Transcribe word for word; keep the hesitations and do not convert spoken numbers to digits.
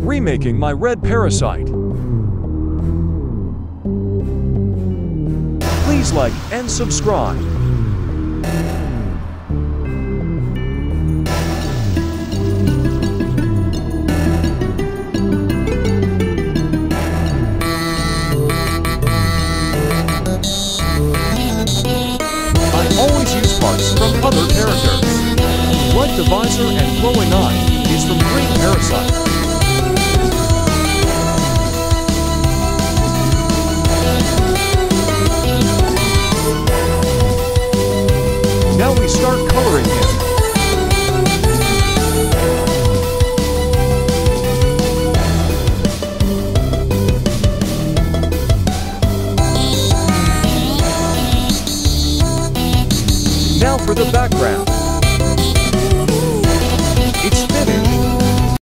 Remaking my Red Parasite. Please like and subscribe. I always use parts from other characters. Like the visor and glowing eye is from Red Parasite. Now we start coloring him. Now for the background.